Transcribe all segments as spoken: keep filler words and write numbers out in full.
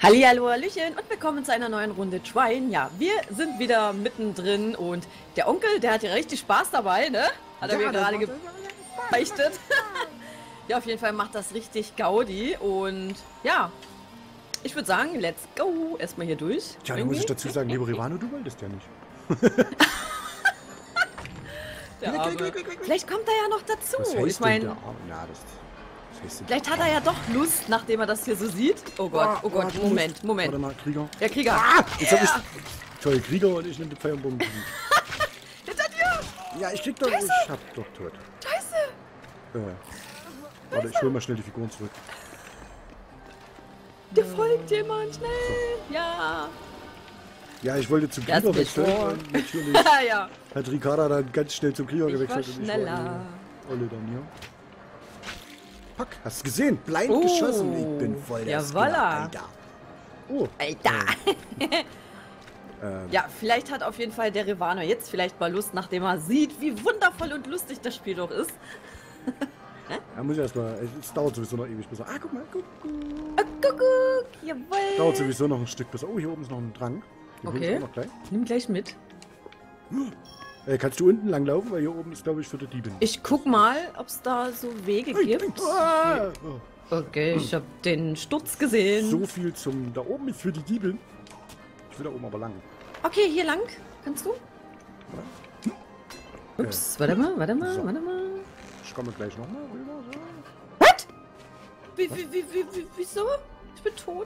Hallihallo, Hallöchen und willkommen zu einer neuen Runde Trine. Ja, wir sind wieder mittendrin und der Onkel, der hat ja richtig Spaß dabei, ne? Hat er Ja, mir gerade das gebeichtet. Ja, auf jeden Fall macht das richtig Gaudi und ja, ich würde sagen, let's go. Erstmal hier durch. Tja, da muss ich dazu sagen, lieber Rivano, du wolltest ja nicht. Der Arme. Vielleicht kommt er ja noch dazu. Was heißt Ich meine, denn der Arme? Ja, das, das heißt denn vielleicht der hat er ja Arme? doch Lust, nachdem er das hier so sieht. Oh Gott, oh Gott, Oh, Moment, Moment. Warte mal, Krieger. Der Krieger. Ah, jetzt hab Yeah. ich... Toll, Krieger und ich nehme den Feuerbomben. Hinter dir! Ja, ich krieg doch... Ich hab doch tot. Scheiße! Äh, warte, ich hol mal schnell die Figuren zurück. Dir folgt jemand, schnell! Ja! Ja, ich wollte zum Lass Krieger mich wechseln vor. und natürlich ja. hat Ricarda dann ganz schnell zum Krieger Ich war gewechselt. und schneller. Ich war die Olle dann hier. Pack, hast du gesehen? Blind Oh. geschossen. Ich bin voll der Jawolla. Skiller, Alter. Oh, Alter! ähm, Ja, vielleicht hat auf jeden Fall der Rivano jetzt vielleicht mal Lust, nachdem er sieht, wie wundervoll und lustig das Spiel doch ist. da muss ich erstmal... Es dauert sowieso noch ewig bis... Ah, guck mal, guck, guck. Ah, Kuckuck! Jawoll! Dauert sowieso noch ein Stück bis... Oh, hier oben ist noch ein Trank. Den hol ich Okay. auch noch gleich. Nimm gleich mit. Äh, kannst du unten lang laufen, weil hier oben ist, glaube ich, für die Dieben. Ich guck mal, ob es da so Wege gibt. Ah, Okay, ich habe den Sturz gesehen. so viel zum... Da oben ist für die Dieben. Ich will da oben aber lang. Okay, hier lang. Kannst du? Ups, warte mal, warte mal, So. warte mal. Ich komme gleich nochmal rüber. So. What? Wie, wie, wie, wie, wie, wieso? Ich bin tot.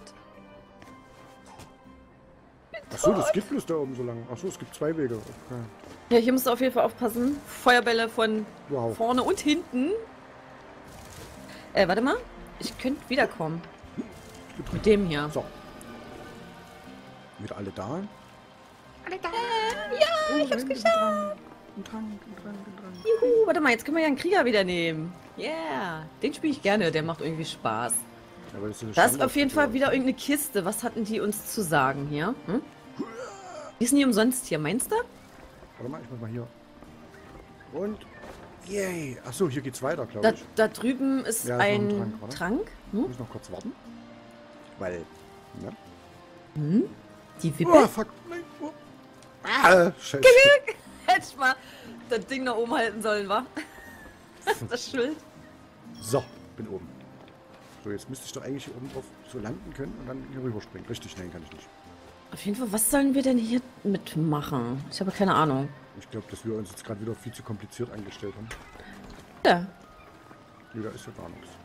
Achso, das gibt bloß da oben so lang. Achso, es gibt zwei Wege. Okay. Ja, hier musst du auf jeden Fall aufpassen. Feuerbälle von Wow. vorne und hinten. Äh, warte mal. Ich könnte wiederkommen. Mit dem hier. So. Wieder alle da? Alle da. Ja, ich hab's geschafft. Ein Trank, ein Trank, ein Trank. Juhu. Warte mal, jetzt können wir ja einen Krieger wieder nehmen. Yeah. Den spiele ich gerne. Der macht irgendwie Spaß. Ja, aber das ist eine Da ist Standard- auf jeden Fall wieder irgendeine Kiste. Was hatten die uns zu sagen hier? Hm? Die ist nie umsonst hier, meinst du? Warte mal, ich mach mal hier. Und... Yay. Achso, hier geht's weiter, glaube Da, ich. da drüben ist Ja, ist noch ein ein Trank, oder? Trank. Ich Hm? muss noch kurz warten. Weil... Ne? Hm? Die Oh, Wippe? fuck. Nein. Oh. Ah, scheiße. Hätte ich mal das Ding da oben halten sollen, wa? Das Schild. So, bin oben. So, jetzt müsste ich doch eigentlich hier oben drauf so landen können und dann hier rüberspringen. Richtig, nein, kann ich nicht. Auf jeden Fall, was sollen wir denn hier mitmachen? Ich habe keine Ahnung. Ich glaube, dass wir uns jetzt gerade wieder viel zu kompliziert angestellt haben. Ja. Nee, da ist ja gar nichts.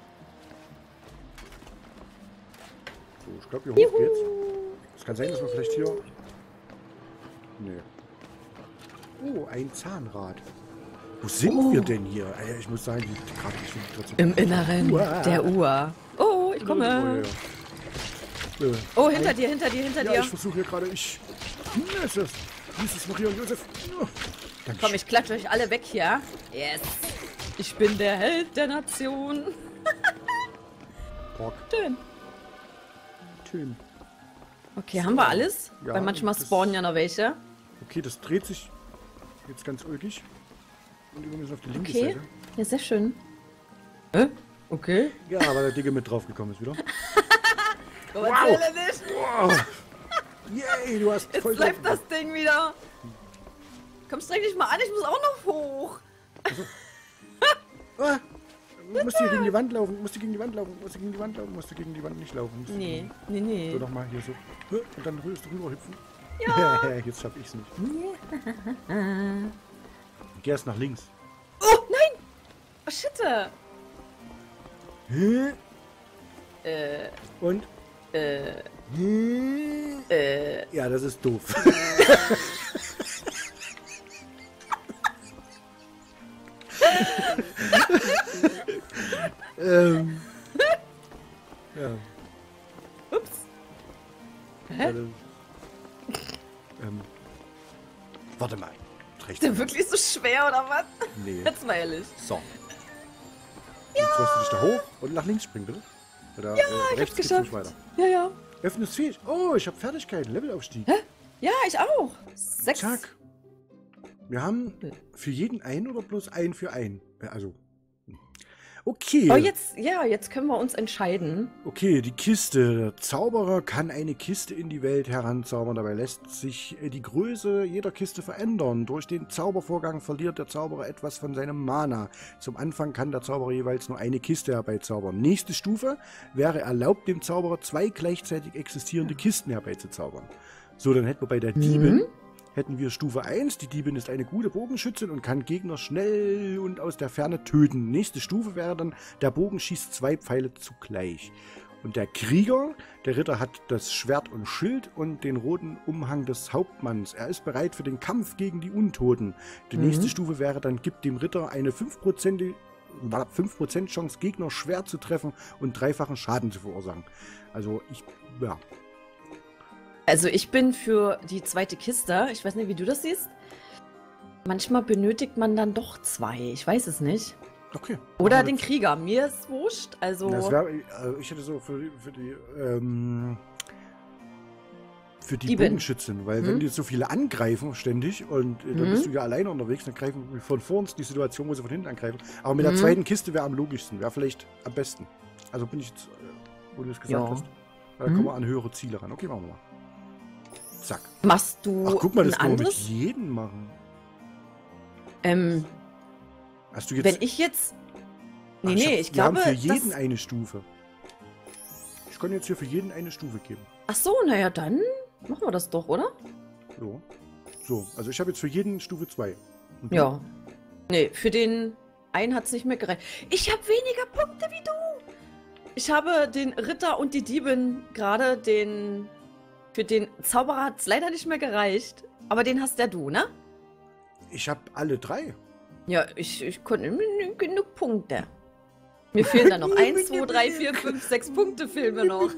So, ich glaube, hier hoch geht's. Es kann sein, dass wir vielleicht hier... Nee. Oh, ein Zahnrad. Wo sind Oh. wir denn hier? Alter, ich muss sagen, die, die Karte ist schon trotzdem... Im Inneren Uah. der Uhr. Oh, ich komme. Ja, ja. Äh, Oh, hinter dir, hinter dir, hinter Ja, dir. ich versuche hier gerade... Ich... Jesus! Jesus, Maria und Josef! Oh, danke. Komm, ich klatsche euch alle weg hier. Yes. Ich bin der Held der Nation. Pork. Schön. Schön. Okay, haben wir alles? Ja, Weil manchmal das- spawnen ja noch welche. Okay, das dreht sich jetzt ganz ulkig. Und wir müssen auf die linke Okay. Seite. Ja, sehr schön. Hä? Okay. Ja, weil der Dicke mit draufgekommen ist wieder. Komm, Wow. erzähle nicht. Wow. Yay, du hast Jetzt voll... läuft das Ding wieder. Komm, streng dich mal an, ich muss auch noch hoch. Ah, du musst hier gegen die Wand laufen, musst du gegen die Wand laufen, musst du gegen die Wand laufen, musst du gegen die Wand nicht laufen. Musst du Nee, gegen- nee, nee. So nochmal hier so. Und dann rührst du rüber hüpfen. Ja. Jetzt schaff ich's nicht. Geh erst nach links. Oh, nein. Oh, shit. Äh, Und? äh, äh. Ja, das ist doof. ähm. Ja. Ups. Hä? Ja, das, ähm. Warte mal. Rechts. Ist der wirklich so schwer, oder was? Nee. Jetzt mal ehrlich. So. Ja. Jetzt sollst du dich da hoch und nach links springen, bitte. Oder, Ja, äh, ich hab's rechts geht's geschafft. nicht weiter. Ja, ja. Öffnest fähig. Oh, ich habe Fertigkeiten. Levelaufstieg. Hä? Ja, ich auch. Sechs. Zack. Wir haben für jeden einen oder bloß einen für einen. Äh, Also. Okay. Oh, jetzt, ja, jetzt können wir uns entscheiden. Okay, die Kiste. Der Zauberer kann eine Kiste in die Welt heranzaubern. Dabei lässt sich die Größe jeder Kiste verändern. Durch den Zaubervorgang verliert der Zauberer etwas von seinem Mana. Zum Anfang kann der Zauberer jeweils nur eine Kiste herbeizaubern. Nächste Stufe wäre erlaubt, dem Zauberer zwei gleichzeitig existierende Kisten herbeizuzaubern. So, dann hätten wir bei der Diebin, mhm. hätten wir Stufe eins. Die Diebin ist eine gute Bogenschützin und kann Gegner schnell und aus der Ferne töten. Nächste Stufe wäre dann, der Bogen schießt zwei Pfeile zugleich. Und der Krieger, der Ritter hat das Schwert und Schild und den roten Umhang des Hauptmanns. Er ist bereit für den Kampf gegen die Untoten. Die mhm. nächste Stufe wäre dann, gibt dem Ritter eine fünf Prozent fünf Prozent Chance, Gegner schwer zu treffen und dreifachen Schaden zu verursachen. Also ich, ja... Also ich bin für die zweite Kiste. Ich weiß nicht, wie du das siehst. Manchmal benötigt man dann doch zwei. Ich weiß es nicht. Okay. Oder den Krieger. Mir ist wurscht. Also das wär, also ich hätte so für die, für die, ähm, für die Bogenschützin. Weil hm? wenn die so viele angreifen ständig und äh, dann hm? bist du ja alleine unterwegs, dann greifen wir von vor uns die Situation, wo sie von hinten angreifen. Aber mit hm? der zweiten Kiste wäre am logischsten. Wäre vielleicht am besten. Also bin ich jetzt, äh, wo du es gesagt ja. hast. Da hm? kommen wir an höhere Ziele ran. Okay, machen wir mal. Zack. Machst du Ach, guck mal, das ein kann man anderes? mit jedem machen. Ähm, Hast du jetzt... Wenn ich jetzt... Nee, Ach, nee, ich, hab, ich glaube... Wir haben für jeden das... eine Stufe. Ich kann jetzt hier für jeden eine Stufe geben. Ach so, naja, dann machen wir das doch, oder? So. So, also ich habe jetzt für jeden Stufe zwei. Ja. Nee, für den einen hat es nicht mehr gereicht. Ich habe weniger Punkte wie du. Ich habe den Ritter und die Diebin gerade den... Für den Zauberer hat es leider nicht mehr gereicht. Aber den hast ja du, ne? Ich habe alle drei. Ja, ich, ich konnte genug Punkte. Mir fehlen dann noch eins, zwei, drei, vier, fünf, sechs Punkte fehlen mir noch.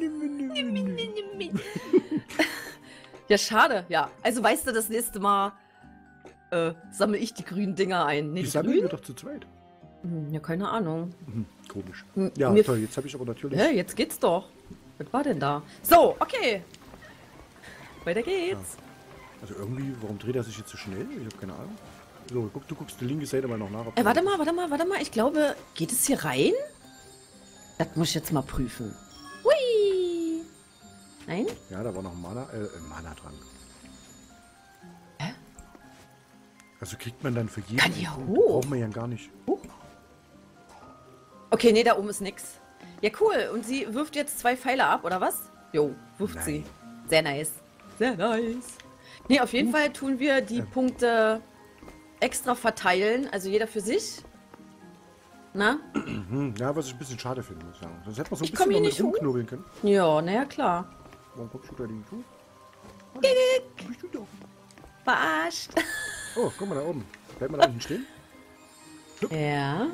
Ja, schade. Ja, also weißt du, das nächste Mal äh, sammle ich die grünen Dinger ein. Nee, die die sammeln wir doch zu zweit. Hm, ja, keine Ahnung. Hm, komisch. M ja, mir toll. Jetzt habe ich aber natürlich... Ja, jetzt geht's doch. Was war denn da? So, okay. Weiter geht's. Ja. Also irgendwie, warum dreht er sich jetzt so schnell? Ich habe keine Ahnung. So, guck, du guckst die linke Seite mal noch nach. Äh, warte mal, warte mal, warte mal. Ich glaube, geht es hier rein? Das muss ich jetzt mal prüfen. Hui! Nein? Ja, da war noch ein Mana, äh, Mana dran. Hä? Also kriegt man dann für jeden... Kann hier hoch? Braucht man ja gar nicht. Hoch? Okay, nee, da oben ist nix. Ja, cool. Und sie wirft jetzt zwei Pfeile ab, oder was? Jo, wirft Nein. sie. Sehr nice. Sehr nice. Nee, auf jeden uh. Fall tun wir die ähm. Punkte extra verteilen. Also jeder für sich. Na? Ja, was ich ein bisschen schade finde, muss ich sagen. Sonst hätte man so ein ich bisschen noch nicht mit rumknobeln können. Ja, naja, klar. Warum kommst du da nicht zu? Bist du da? Verarscht. Oh, guck mal da oben. Bleibt mal da unten stehen. Schluck. Ja.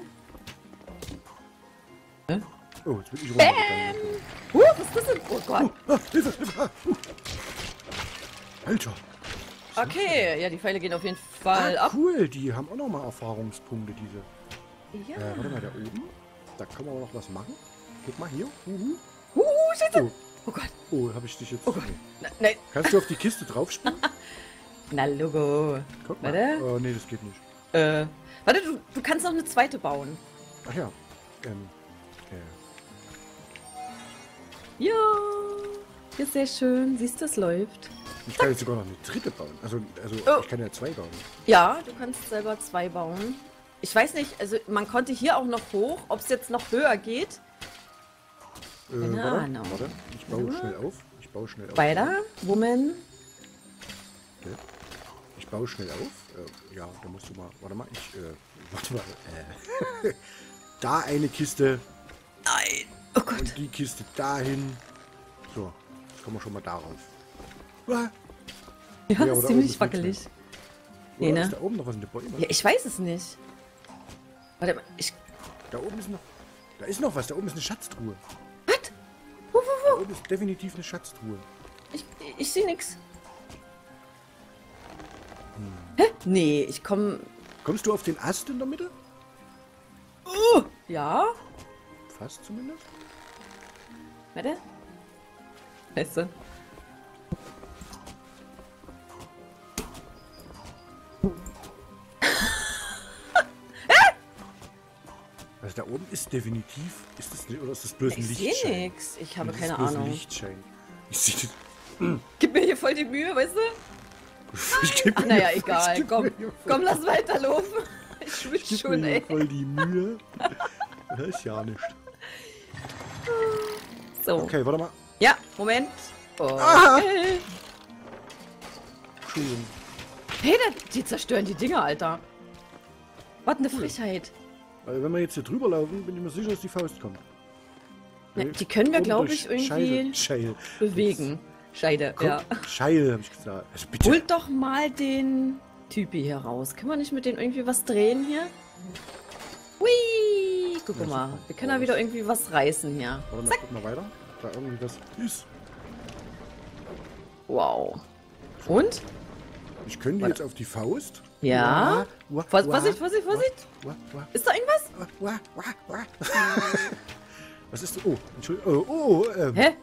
Hä? Oh, jetzt bin ich runtergegangen. Uh, was ist das denn? Oh Gott. Uh, ah, Hilfe, Hilfe. Uh. Alter. Okay, ja, die Pfeile gehen auf jeden Fall ah, ab. Cool, die haben auch nochmal Erfahrungspunkte, diese. Ja. Äh, warte mal, da oben. Da kann man auch noch was machen. Guck mal hier. Uhu. Uh, Scheiße. Oh. Oh Gott. Oh, habe ich dich jetzt... Oh Gott. Na, nein. Kannst du auf die Kiste draufspringen? Na, Logo. Guck mal. Warte. Oh, nee, das geht nicht. Äh, warte, du, du kannst noch eine zweite bauen. Ach ja. Ähm, äh. Ja. Ist sehr schön. Siehst du, es läuft. Ich kann jetzt sogar noch eine dritte bauen. Also, also oh. ich kann ja zwei bauen. Ja, du kannst selber zwei bauen. Ich weiß nicht, also man konnte hier auch noch hoch. Ob es jetzt noch höher geht? Äh, Keine warte, Ahnung. Warte, ich baue schnell auf. Ich baue schnell auf. Weiter? Woman? Okay. Ich baue schnell auf. Äh, ja, da musst du mal... Warte mal, ich... Äh, warte mal. Äh, da eine Kiste. Nein. Oh Gott. Und die Kiste dahin. So, jetzt kommen wir schon mal darauf. Ah. Ja, ja ist ziemlich wackelig. Nee, ne? Ist da oben noch was in der Bäume? Ja, ich weiß es nicht. Warte mal, ich... Da oben ist noch... Da ist noch was. Da oben ist eine Schatztruhe. Was? Wo, wo, wo? Da oben ist definitiv eine Schatztruhe. Ich, ich sehe nichts. Hm. Hä? Nee, ich komme... Kommst du auf den Ast in der Mitte? Uh, ja. Fast zumindest. Warte. Scheiße. Was ist da oben ist definitiv. Ist das nicht, oder ist das bloß ein Ich Lichtschein? sehe nix. Ich habe Das ist keine bloß ein Ahnung. Lichtschein. Ich sehe das. Gib mir hier voll die Mühe, weißt du? Ich geb Ach, mir naja, voll- egal. ich geb Komm, mir hier voll- komm, lass weiterlaufen. Ich schwitze Ich geb schon, mir hier ey. voll die Mühe. Das ist ja nicht. So. Okay, warte mal. Ja, Moment. Aha. Okay. Entschuldigung. Hey, da- die zerstören die Dinger, Alter. Was eine Frechheit. Weil wenn wir jetzt hier drüber laufen, bin ich mir sicher, dass die Faust kommt. Ja, die können wir, Oben glaube durch ich, irgendwie Scheide. Scheide. bewegen. Scheide, Komm, ja. Scheide, hab ich gesagt. Also bitte. Holt doch mal den Typi hier raus. Können wir nicht mit denen irgendwie was drehen hier? Hui! Guck Ja, mal, super. wir können da wieder irgendwie was reißen hier. Warte mal, guck mal weiter. Da irgendwie was ist. Wow. Und? Ich könnte Warte. jetzt auf die Faust. Ja? Wah, wah, Vorsicht, wah, Vorsicht, Vorsicht, Vorsicht! wah, wah, Ist da irgendwas? wah, wah, wah, wah. Was ist das? Oh, Entschuldigung. Oh, oh, ähm. Hä?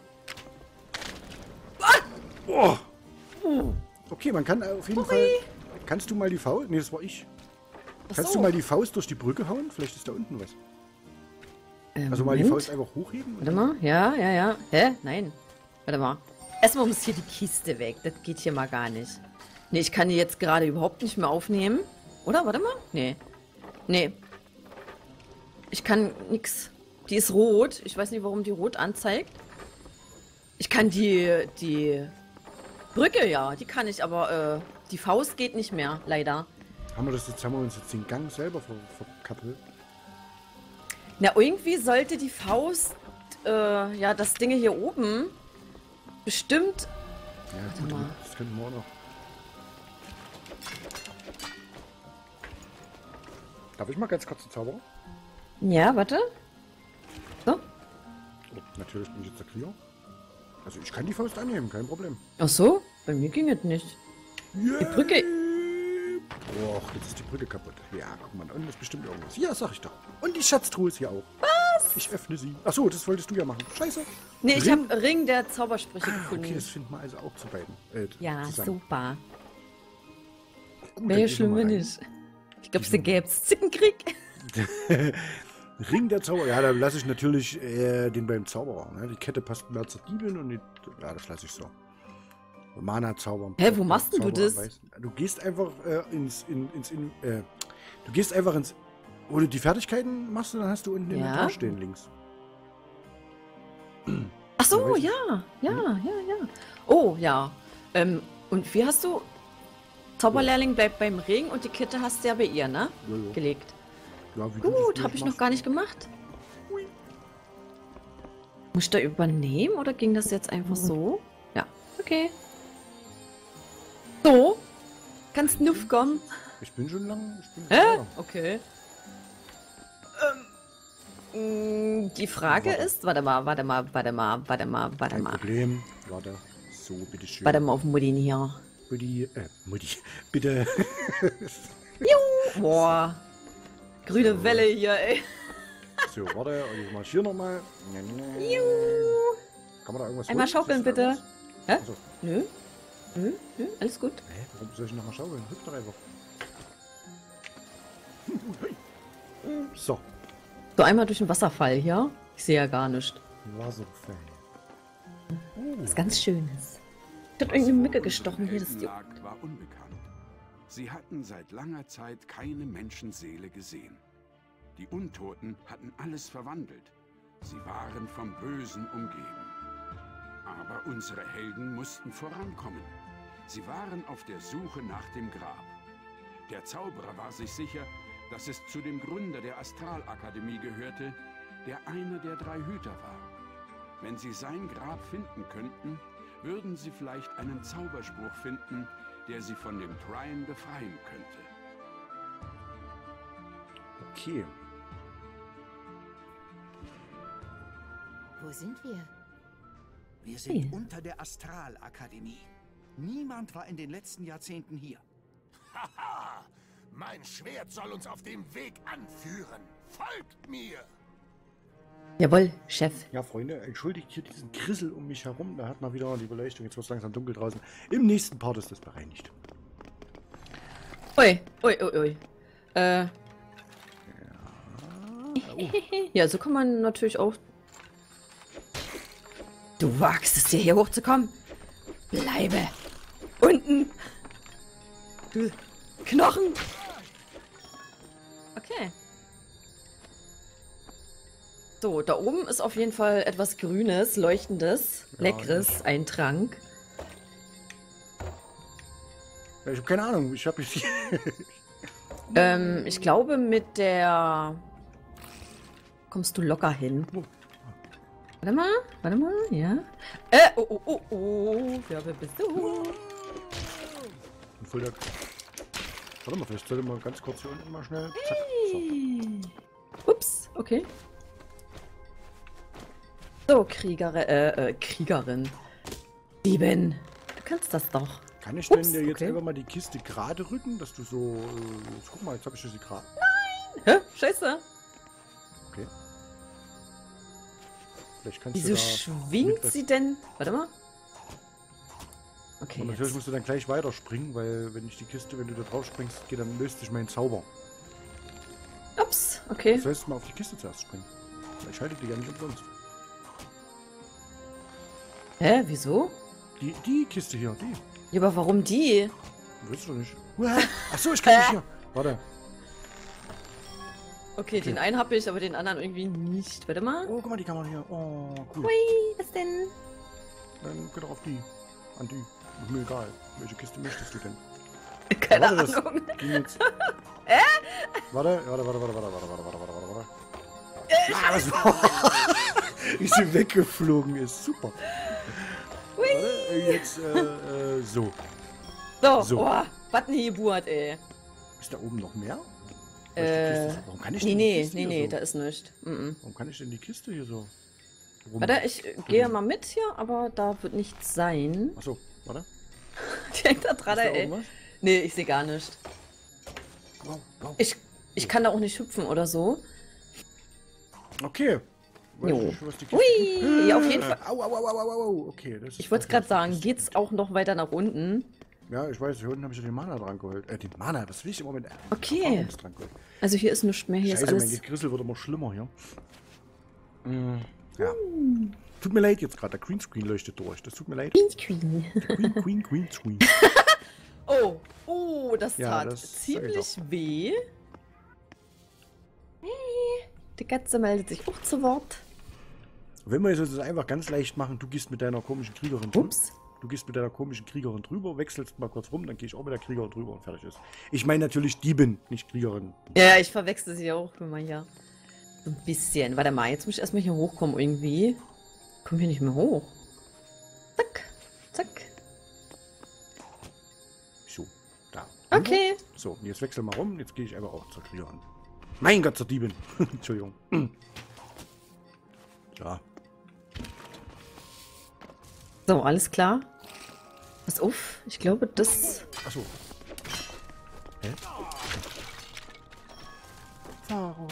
Oh. Uh, Okay, man kann auf jeden Sorry. Fall. Kannst du mal die Faust. Nee, das war ich. ach Kannst so. du mal die Faust durch die Brücke hauen? Vielleicht ist da unten was. Ähm, Also mal die Moment. Faust einfach hochheben. Warte mal, ja, ja, ja. Hä? Nein. Warte mal. Erstmal muss hier die Kiste weg. Das geht hier mal gar nicht. Nee, ich kann die jetzt gerade überhaupt nicht mehr aufnehmen. Oder? Warte mal. Nee. Nee. Ich kann nix. Die ist rot. Ich weiß nicht, warum die rot anzeigt. Ich kann die, die Brücke, ja, die kann ich, aber äh, die Faust geht nicht mehr, leider. Haben wir das jetzt, haben wir uns jetzt den Gang selber ver verkappelt? Na, irgendwie sollte die Faust, äh, ja, das Ding hier oben bestimmt. Ja, gut, mal. das könnten wir auch noch. Darf ich mal ganz kurz den Zauberer? Ja, warte. So. Oh, natürlich bin ich jetzt der Krieger. Also ich kann die Faust annehmen, kein Problem. Ach so? Bei mir ging es nicht. Yeah. Die Brücke. Och, jetzt ist die Brücke kaputt. Ja, guck mal, da unten ist bestimmt irgendwas. Ja, sag ich doch. Und die Schatztruhe ist hier auch. Was? Ich öffne sie. Ach so, das wolltest du ja machen. Scheiße. Nee, ich Ring? habe Ring der Zaubersprüche Ah, gefunden. okay, das finden wir also auch zu beiden. Äh, Ja, zusammen. super. Gut, Wäre ja dann schlimm, gehen wir wenn mal nicht. Ich glaube, sie gäbe es Zickenkrieg. rein. Ring der Zauberer. Ja, dann lasse ich natürlich äh, den beim Zauberer. Ne? Die Kette passt mehr zur Diebin und die, ja, das lasse ich so. Mana zaubern. Hä, wo machst denn du das? Zaubererweisen. Du gehst einfach äh, ins, in, ins, in, äh, du gehst einfach ins, wo du die Fertigkeiten machst, dann hast du unten Ja. Inventar stehen links. Ach so, weiß ich. ja, ja, ja, ja. Oh, ja. Ähm, und wie hast du... Zauberlehrling bleibt beim Ring und die Kette hast du ja bei ihr, ne? Ja, ja. Gelegt. Ja, wie du das Gut, bloß habe ich noch machst. gar nicht gemacht. Muss ich da übernehmen oder ging das jetzt einfach so? Ja, okay. So? Ganz nuff kommen. Ich bin schon lang. Ich bin Hä? weiter. Okay. Ähm, mh, die Frage Warte. ist, warte mal, warte mal, warte mal, warte mal, warte Kein mal. Problem. Warte. So, bitteschön. Warte mal auf Muddin hier. Mutti, äh, Mutti, bitte. Boah. Grüne Welle hier, ey. So, warte, und ich marschiere nochmal. Juhu. Kann man da irgendwas Einmal holen? schaukeln, Ist da bitte. irgendwas? Hä? Achso. Nö. Nö, nö, alles gut. Hä, warum soll ich nochmal schaukeln? Hüpf doch einfach. So, So, einmal durch den Wasserfall hier. Ich sehe ja gar nichts. Wasserfall. Was ganz Schönes. Ich hab irgendeine Mücke gestochen hier. Das ist die... lag, war unbekannt. Sie hatten seit langer Zeit keine Menschenseele gesehen. Die Untoten hatten alles verwandelt. Sie waren vom Bösen umgeben. Aber unsere Helden mussten vorankommen. Sie waren auf der Suche nach dem Grab. Der Zauberer war sich sicher, dass es zu dem Gründer der Astralakademie gehörte, der einer der drei Hüter war. Wenn sie sein Grab finden könnten, würden sie vielleicht einen Zauberspruch finden, der sie von dem Trine befreien könnte. Okay. Wo sind wir? Wir sind Hey. unter der Astralakademie. Niemand war in den letzten Jahrzehnten hier. Haha! Mein Schwert soll uns auf dem Weg anführen. Folgt mir! Jawohl, Chef. Ja, Freunde, entschuldigt hier diesen Grissel um mich herum. Da hat man wieder die Beleuchtung. Jetzt wird es langsam dunkel draußen. Im nächsten Part ist das bereinigt. Ui, ui, ui, ui. Äh, Oh. Ja, so kann man natürlich auch... Du wagst es dir hier hochzukommen? Bleibe unten! Du Knochen! Okay. So, da oben ist auf jeden Fall etwas Grünes, Leuchtendes, Ja, Leckeres, ein Trank. Ja, ich habe keine Ahnung. Ich habe mich... Ähm, ich glaube, mit der... kommst du locker hin. Warte mal, warte mal, ja. Äh, oh, oh, oh, oh, wir haben Besuch. Und voll der... Warte mal, vielleicht sollte man ganz kurz hier unten mal schnell... Zack. So. Hey. Ups, okay. So, Kriegerin, äh, äh, Kriegerin. Diebin, du kannst das doch. Kann ich Ups, denn dir jetzt okay. einfach mal die Kiste gerade rücken, dass du so... Äh, jetzt guck mal, jetzt habe ich sie gerade... Hä? Scheiße. Okay. Vielleicht kannst Wieso du da schwingt mit was- sie denn? Warte mal. Okay, Und natürlich jetzt. musst du dann gleich weiterspringen, weil wenn ich die Kiste, wenn du da drauf springst, geht, dann löst sich mein Zauber. Ups, okay. Du sollst mal auf die Kiste zuerst springen. Ich halte die ja nicht umsonst. Hä, wieso? Die, die Kiste hier, die. Ja, aber warum die? Willst du doch nicht. Achso, ich kann nicht hier. Warte. Okay, den einen habe ich, aber den anderen irgendwie nicht. Warte mal. Oh, guck mal, die kann man hier. Oh, cool. Hui, was denn? Dann geh doch auf die. An die. Ist mir egal. Welche Kiste möchtest du denn? Keine Warte, das Ahnung. ging jetzt. Äh? Warte, warte, warte, warte, warte, warte, warte, warte, warte, warte. Ah, was war? Wie sie weggeflogen ist. Super. Hui. Warte, jetzt, äh, äh, so. So, So. oh, was eine Geburt, ey. Ist da oben noch mehr? Äh, Warum kann ich nee, denn die nee, Kiste nee, hier nee, so? da ist nichts. Mm -mm. Warum kann ich denn die Kiste hier so rum? Warte, ich äh, gehe mal mit hier, aber da wird nichts sein. Achso, warte. Direkt da Ist dran, da ey. irgendwas? Nee, ich sehe gar nicht. Wow, wow. Ich, ich kann da auch nicht hüpfen oder so. Okay. Weiß Jo. nicht, was die Kiste Hui, ja, auf jeden Fall. Au, au, au, au, au, au. Okay, das ist Ich wollte es das, gerade was die sagen, Kiste- geht's auch noch weiter nach unten? Ja, ich weiß, hier unten habe ich ja den Mana dran geholt. Äh, den Mana, was will ich im Moment? Okay. Erfahrungstrank geholt. Also hier ist nichts mehr, hier Scheiße, ist mein alles... Gegrissel wird immer schlimmer hier. Mm, ja. Tut mir leid jetzt gerade, der Greenscreen leuchtet durch. Das tut mir leid. Queen. Queen, Queen, Greenscreen. Oh, oh, das Ja, tat das sag ich ziemlich weh. Hey, die Katze meldet sich auch zu Wort. Wenn wir es einfach ganz leicht machen, du gehst mit deiner komischen Kriegerin drüber. Ups. Du gehst mit deiner komischen Kriegerin drüber, wechselst mal kurz rum, dann gehe ich auch mit der Kriegerin drüber und fertig ist. Ich meine natürlich Diebin, nicht Kriegerin. Ja, ich verwechsel sie auch immer hier. So ein bisschen. Warte mal, jetzt muss ich erstmal hier hochkommen irgendwie. Komm hier nicht mehr hoch. Zack, zack. So, da. Okay. So, und jetzt wechsel mal rum, jetzt gehe ich einfach auch zur Kriegerin. Mein Gott, zur Diebin. Entschuldigung. Ja. So, alles klar. Pass auf, ich glaube, das... Achso. Hä? Warum?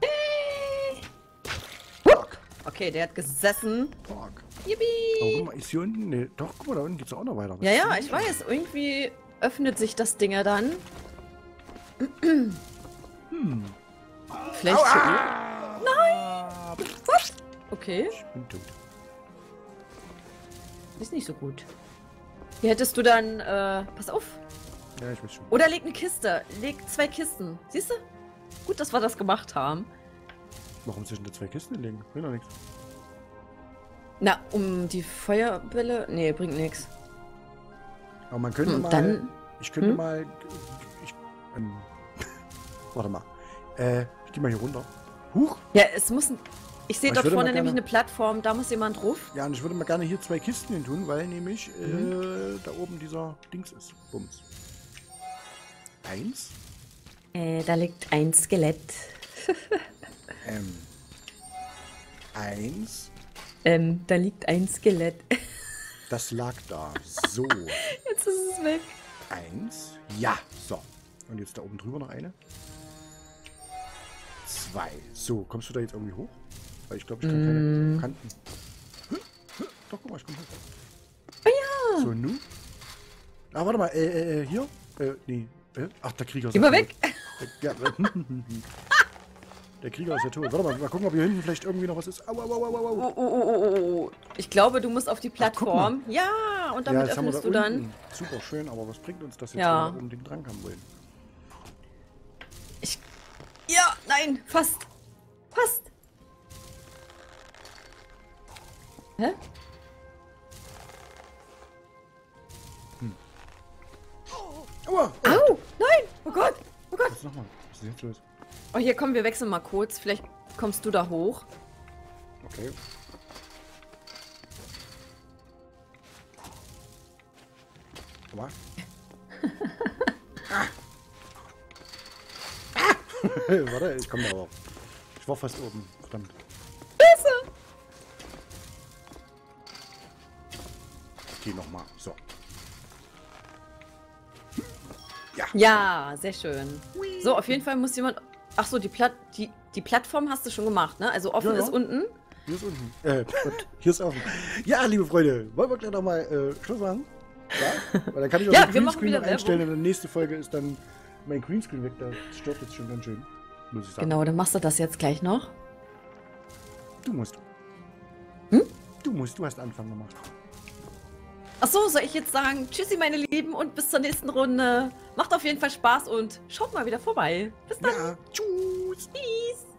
Fuck. Okay, der hat gesessen. Fuck. Yippie. Oh, guck mal, ist hier unten? Ne, doch, guck mal, da unten geht's auch noch weiter. Was Ja, ist ja, denn ich hier? weiß. Irgendwie öffnet sich das Ding ja dann. Hm. Vielleicht für ihn. Nein! Was? Okay, Ich bin tot. ist nicht so gut. Hier hättest du dann, äh, pass auf. Ja, ich weiß schon. Oder leg eine Kiste. Leg zwei Kisten. Siehst du? Gut, dass wir das gemacht haben. Warum zwischen da zwei Kisten legen? Bringt doch nichts. Na, um die Feuerbälle... Nee, bringt nichts. Aber man könnte Und mal... dann... Ich könnte Hm? mal... Ich, ähm, warte mal. Äh, ich geh mal hier runter. Huch! Ja, es muss... ein- Ich sehe Aber ich dort würde vorne mal nämlich gerne- eine Plattform. Da muss jemand drauf. Ja, und ich würde mal gerne hier zwei Kisten hin tun, weil nämlich Mhm. äh, da oben dieser Dings ist. Bums. Eins. Äh, da liegt ein Skelett. Ähm. Eins. Ähm, da liegt ein Skelett. Das lag da. So. Jetzt ist es weg. Eins. Ja. So. Und jetzt da oben drüber noch eine. Zwei. So, kommst du da jetzt irgendwie hoch? Weil ich glaube, ich kann Mm. keine Kanten. Doch, guck mal, ich komm hoch. Oh ja. So, nu. Ah, warte mal, äh, äh, hier? Äh, nee. Äh, ach, der Krieger. Geh mal weg. Ja, äh, Der Krieger ist ja tot. Warte mal, mal gucken, ob hier hinten vielleicht irgendwie noch was ist. Au, au, au, au, au. Oh, oh, oh, oh, oh. Ich glaube, du musst auf die Ach, guck Plattform. Ja, und damit jetzt haben wir öffnest da du dann. unten. Super schön, aber was bringt uns das jetzt, Ja. wenn wir unbedingt drankommen wollen? Ich. Ja, nein, fast. Fast. Hä? Aua! Au! Nein! Oh Gott! Oh Gott! Jetzt nochmal. Was ist jetzt los? Oh, hier komm, wir wechseln mal kurz. Vielleicht kommst du da hoch. Okay. Aua. ah. Ah. Warte, ich komme da auch. Ich war fast oben. Verdammt. Besser! Ich geh nochmal. So. Ja, sehr schön. So, auf jeden Fall muss jemand. Ach so, die, Platt, die, die Plattform hast du schon gemacht, ne? Also offen Ja, ja. ist unten. Hier ist unten. Äh, Gott, hier ist offen. Ja, liebe Freunde, wollen wir gleich nochmal äh, Schluss machen? Ja? Weil dann kann ich auch Ja, den wir machen Greenscreen wieder noch einstellen Werbung. und die nächste Folge ist dann mein Greenscreen weg. Das stört jetzt schon ganz schön. Muss ich sagen. Genau, dann machst du das jetzt gleich noch. Du musst. Hm? Du musst, du hast Anfang gemacht. Ach so, soll ich jetzt sagen, tschüssi meine Lieben und bis zur nächsten Runde. Macht auf jeden Fall Spaß und schaut mal wieder vorbei. Bis dann. Ja, tschüss. Tschüss.